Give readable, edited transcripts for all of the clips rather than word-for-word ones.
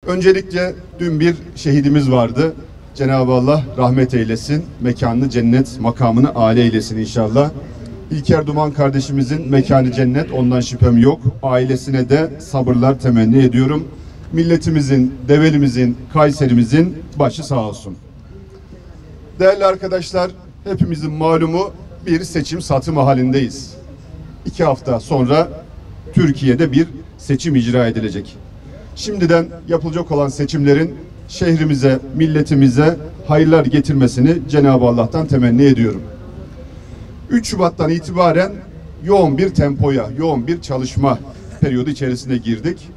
Öncelikle dün bir şehidimiz vardı. Cenab-ı Allah rahmet eylesin, mekanını cennet, makamını âli eylesin inşallah. İlker Duman kardeşimizin mekanı cennet, ondan şüphem yok. Ailesine de sabırlar temenni ediyorum. Milletimizin, Develimizin, Kayserimizin başı sağ olsun. Değerli arkadaşlar, hepimizin malumu bir seçim satımı halindeyiz. 2 hafta sonra Türkiye'de bir seçim icra edilecek. Şimdiden yapılacak olan seçimlerin şehrimize, milletimize hayırlar getirmesini Cenab-ı Allah'tan temenni ediyorum. 3 Şubat'tan itibaren yoğun bir tempoya, yoğun bir çalışma periyodu içerisine girdik.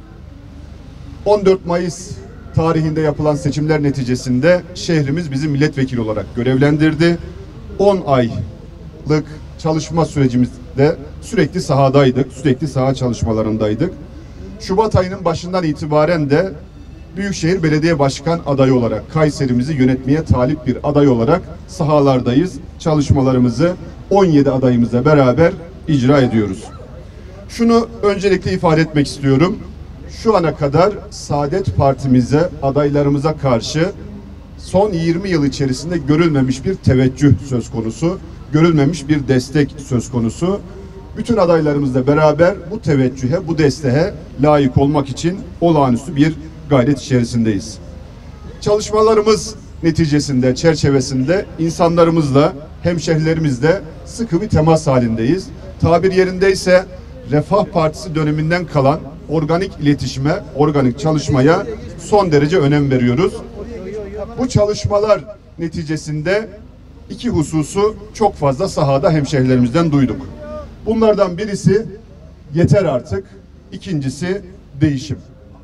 14 Mayıs tarihinde yapılan seçimler neticesinde şehrimiz bizi milletvekili olarak görevlendirdi. 10 aylık çalışma sürecimizde sürekli sahadaydık, sürekli saha çalışmalarındaydık. Şubat ayının başından itibaren de Büyükşehir Belediye Başkan adayı olarak, Kayserimizi yönetmeye talip bir aday olarak sahalardayız. Çalışmalarımızı 17 adayımızla beraber icra ediyoruz. Şunu öncelikle ifade etmek istiyorum. Şu ana kadar Saadet Partimize, adaylarımıza karşı son 20 yıl içerisinde görülmemiş bir teveccüh söz konusu, görülmemiş bir destek söz konusu. Bütün adaylarımızla beraber bu teveccühe, bu desteğe layık olmak için olağanüstü bir gayret içerisindeyiz. Çalışmalarımız neticesinde, çerçevesinde insanlarımızla, hemşehrilerimizle sıkı bir temas halindeyiz. Tabir yerindeyse Refah Partisi döneminden kalan organik iletişime, organik çalışmaya son derece önem veriyoruz. Bu çalışmalar neticesinde 2 hususu çok fazla sahada hemşehrilerimizden duyduk. Bunlardan birisi yeter artık, ikincisi değişim.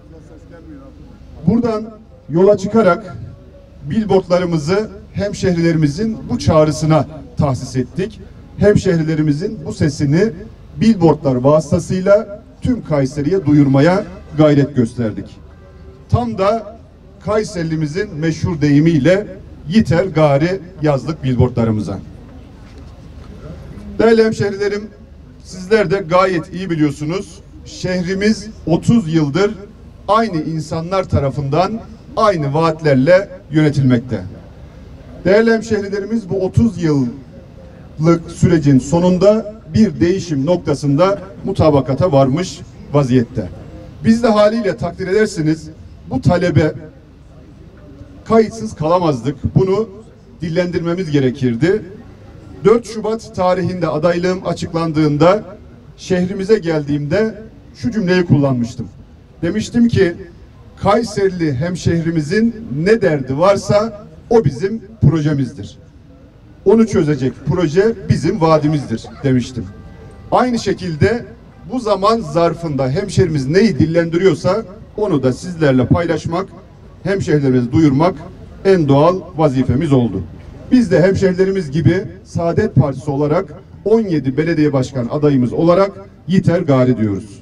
Buradan yola çıkarak billboardlarımızı hemşehrilerimizin bu çağrısına tahsis ettik. Hemşehrilerimizin bu sesini billboardlar vasıtasıyla tüm Kayseri'ye duyurmaya gayret gösterdik. Tam da Kayserilimizin meşhur deyimiyle "Yiter gari" yazdık billboardlarımıza. Değerli hemşehrilerim, sizler de gayet iyi biliyorsunuz. Şehrimiz 30 yıldır aynı insanlar tarafından aynı vaatlerle yönetilmekte. Değerli hemşehrilerimiz, bu 30 yıllık sürecin sonunda bir değişim noktasında mutabakata varmış vaziyette. Biz de haliyle takdir edersiniz bu talebe kayıtsız kalamazdık. Bunu dillendirmemiz gerekirdi. 4 Şubat tarihinde adaylığım açıklandığında şehrimize geldiğimde şu cümleyi kullanmıştım. Demiştim ki Kayserili hemşehrimizin ne derdi varsa o bizim projemizdir. Onu çözecek proje bizim vaadimizdir demiştim. Aynı şekilde bu zaman zarfında hemşehrimiz neyi dillendiriyorsa onu da sizlerle paylaşmak, hemşehrilerimize duyurmak en doğal vazifemiz oldu. Biz de hemşehrilerimiz gibi Saadet Partisi olarak 17 belediye başkan adayımız olarak yiter gari diyoruz.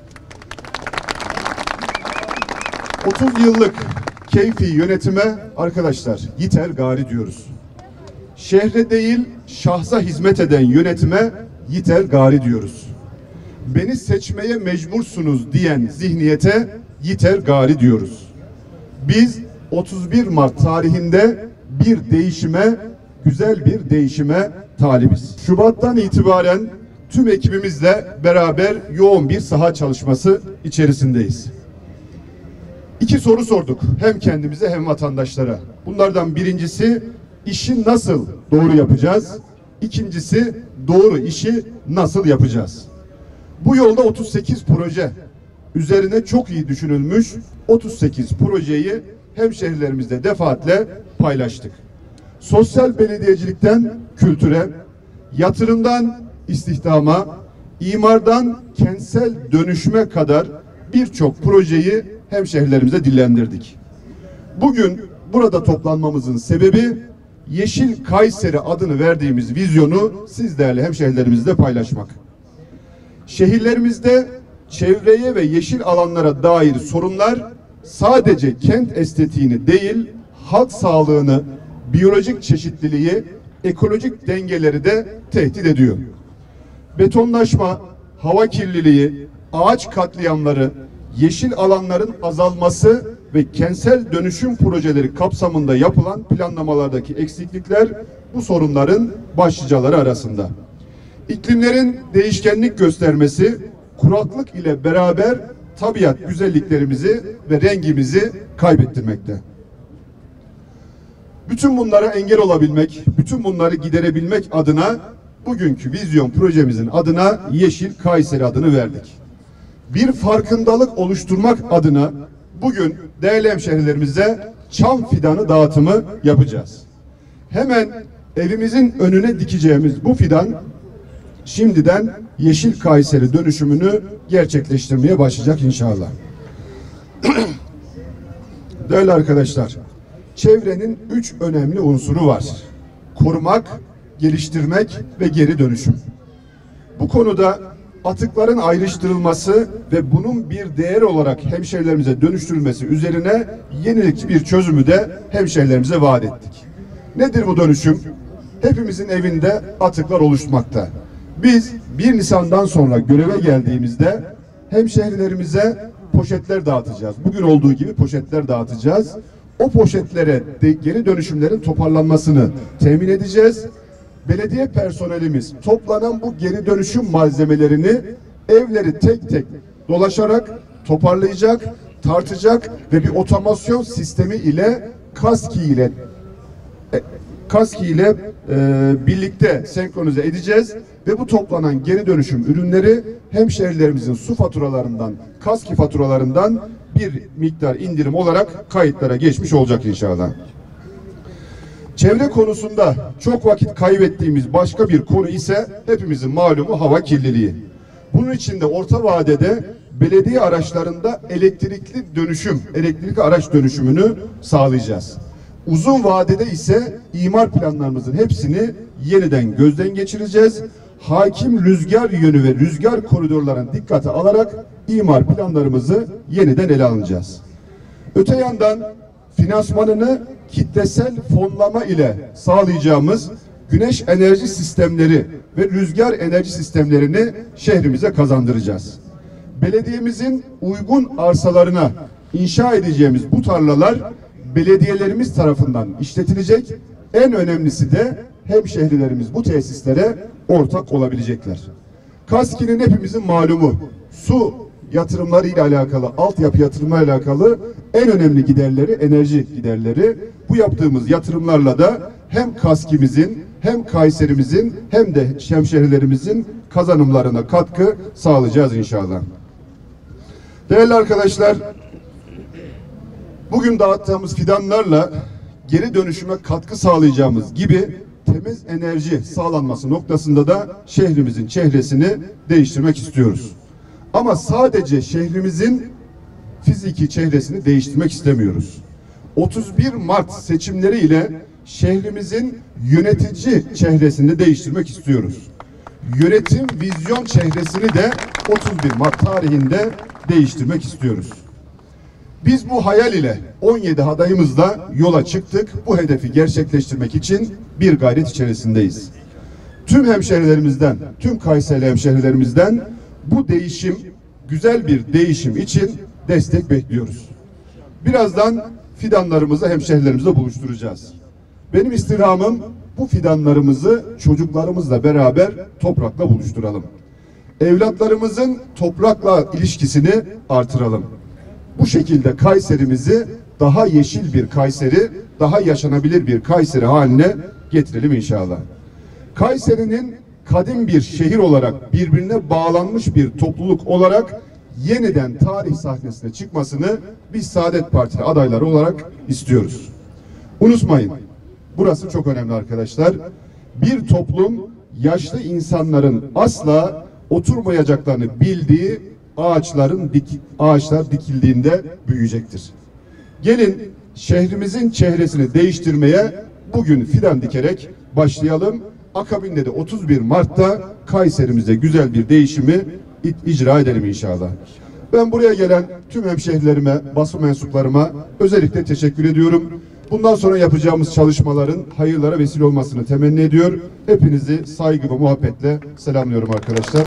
30 yıllık keyfi yönetime arkadaşlar yiter gari diyoruz. Şehre değil şahsa hizmet eden yönetime yiter gari diyoruz. Beni seçmeye mecbursunuz diyen zihniyete yiter gari diyoruz. Biz 31 Mart tarihinde bir değişime, güzel bir değişime talibiz. Şubat'tan itibaren tüm ekibimizle beraber yoğun bir saha çalışması içerisindeyiz. 2 soru sorduk hem kendimize hem vatandaşlara. Bunlardan birincisi işi nasıl doğru yapacağız? İkincisi doğru işi nasıl yapacağız? Bu yolda 38 proje üzerine çok iyi düşünülmüş 38 projeyi hemşehrilerimizle defaatle paylaştık. Sosyal belediyecilikten kültüre, yatırımdan istihdama, imardan kentsel dönüşüme kadar birçok projeyi hemşehrilerimize dillendirdik. Bugün burada toplanmamızın sebebi Yeşil Kayseri adını verdiğimiz vizyonu siz değerli hemşehrilerimizle paylaşmak. Şehirlerimizde çevreye ve yeşil alanlara dair sorunlar sadece kent estetiğini değil, halk sağlığını, biyolojik çeşitliliği, ekolojik dengeleri de tehdit ediyor. Betonlaşma, hava kirliliği, ağaç katliamları, yeşil alanların azalması ve kentsel dönüşüm projeleri kapsamında yapılan planlamalardaki eksiklikler bu sorunların başlıcaları arasında. İklimlerin değişkenlik göstermesi, kuraklık ile beraber tabiat güzelliklerimizi ve rengimizi kaybettirmekte. Bütün bunlara engel olabilmek, bütün bunları giderebilmek adına bugünkü vizyon projemizin adına Yeşil Kayseri adını verdik. Bir farkındalık oluşturmak adına bugün değerli hemşehrilerimize çam fidanı dağıtımı yapacağız. Hemen evimizin önüne dikeceğimiz bu fidan şimdiden Yeşil Kayseri dönüşümünü gerçekleştirmeye başlayacak inşallah. Değerli arkadaşlar, çevrenin 3 önemli unsuru var: korumak, geliştirmek ve geri dönüşüm. Bu konuda atıkların ayrıştırılması ve bunun bir değer olarak hemşehrilerimize dönüştürülmesi üzerine yenilikçi bir çözümü de hemşehrilerimize vaat ettik. Nedir bu dönüşüm? Hepimizin evinde atıklar oluşmakta. Biz 1 Nisan'dan sonra göreve geldiğimizde hemşehrilerimize poşetler dağıtacağız. Bugün olduğu gibi poşetler dağıtacağız. O poşetlere geri dönüşümlerin toparlanmasını temin edeceğiz. Belediye personelimiz toplanan bu geri dönüşüm malzemelerini evleri tek tek dolaşarak toparlayacak, tartacak ve bir otomasyon sistemi ile KASKİ ile birlikte senkronize edeceğiz ve bu toplanan geri dönüşüm ürünleri hemşehrilerimizin su faturalarından, KASKİ faturalarından bir miktar indirim olarak kayıtlara geçmiş olacak inşallah. Çevre konusunda çok vakit kaybettiğimiz başka bir konu ise hepimizin malumu hava kirliliği. Bunun için de orta vadede belediye araçlarında elektrikli araç dönüşümünü sağlayacağız. Uzun vadede ise imar planlarımızın hepsini yeniden gözden geçireceğiz. Hakim rüzgar yönü ve rüzgar koridorlarını dikkate alarak imar planlarımızı yeniden ele alacağız. Öte yandan finansmanını kitlesel fonlama ile sağlayacağımız güneş enerji sistemleri ve rüzgar enerji sistemlerini şehrimize kazandıracağız. Belediyemizin uygun arsalarına inşa edeceğimiz bu tarlalar belediyelerimiz tarafından işletilecek. En önemlisi de hemşehrilerimiz bu tesislere ortak olabilecekler. KASKİ'nin hepimizin malumu su yatırımları ile alakalı, altyapı yatırımları ile alakalı en önemli giderleri enerji giderleri. Bu yaptığımız yatırımlarla da hem KASKİ'mizin hem Kayserimizin hem de hemşehrilerimizin kazanımlarına katkı sağlayacağız inşallah. Değerli arkadaşlar, bugün dağıttığımız fidanlarla geri dönüşüme katkı sağlayacağımız gibi temiz enerji sağlanması noktasında da şehrimizin çehresini değiştirmek istiyoruz. Ama sadece şehrimizin fiziki çehresini değiştirmek istemiyoruz. 31 Mart seçimleri ile şehrimizin yönetici çehresini değiştirmek istiyoruz. Yönetim vizyon çehresini de 31 Mart tarihinde değiştirmek istiyoruz. Biz bu hayal ile 17 adayımızla yola çıktık. Bu hedefi gerçekleştirmek için bir gayret içerisindeyiz. Tüm hemşehrilerimizden, tüm Kayseri hemşehrilerimizden bu değişim, güzel bir değişim için destek bekliyoruz. Birazdan fidanlarımızı hemşehrilerimizle buluşturacağız. Benim istirhamım bu fidanlarımızı çocuklarımızla beraber toprakla buluşturalım. Evlatlarımızın toprakla ilişkisini artıralım. Bu şekilde Kayserimizi daha yeşil bir Kayseri, daha yaşanabilir bir Kayseri haline getirelim inşallah. Kayseri'nin kadim bir şehir olarak birbirine bağlanmış bir topluluk olarak yeniden tarih sahnesine çıkmasını biz Saadet Partili adayları olarak istiyoruz. Unutmayın, burası çok önemli arkadaşlar. Bir toplum yaşlı insanların asla oturmayacaklarını bildiği ağaçlar dikildiğinde büyüyecektir. Gelin şehrimizin çehresini değiştirmeye bugün fidan dikerek başlayalım. Akabinde de 31 Mart'ta Kayserimize güzel bir değişimi icra edelim inşallah. Ben buraya gelen tüm hemşehrilerime, basın mensuplarıma özellikle teşekkür ediyorum. Bundan sonra yapacağımız çalışmaların hayırlara vesile olmasını temenni ediyor. Hepinizi saygı ve muhabbetle selamlıyorum arkadaşlar.